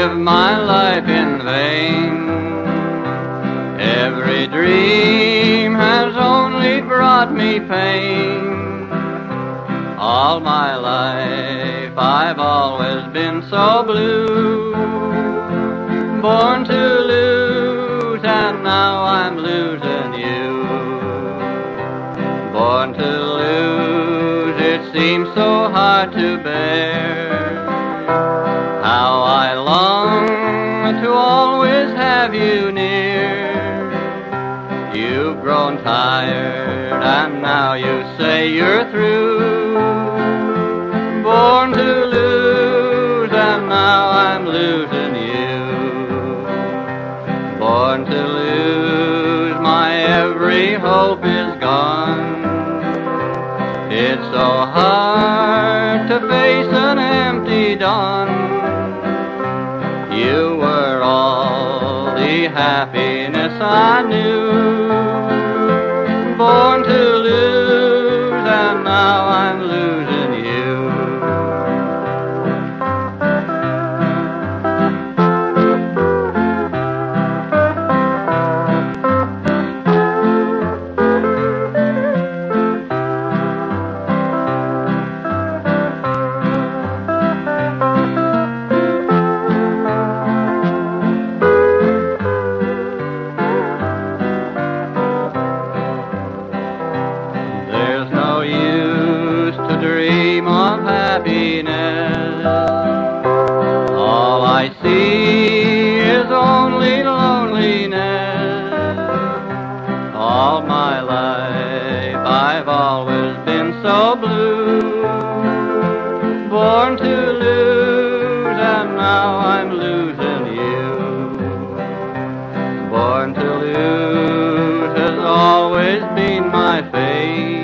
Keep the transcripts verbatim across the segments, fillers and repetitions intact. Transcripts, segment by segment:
live my life in vain. Every dream has only brought me pain. All my life I've always been so blue, born to lose, and now I'm losing you. Born to lose, it seems so hard to bear. How I long to always have you near. You've grown tired, and now you say you're through. Born to lose, and now I'm losing you. Born to lose, my every hope is gone. It's so hard to face an empty dawn. You were all the happiness I knew. Born to lose, and now I'm losing you. Dream of happiness. All I see is only loneliness. All my life I've always been so blue, born to lose, and now I'm losing you. Born to lose has always been my fate.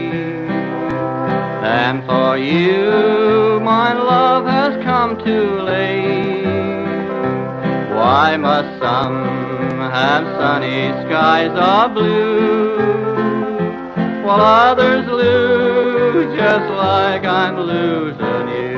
And for you, my love has come too late. Why must some have sunny skies or blue, while others lose just like I'm losing you?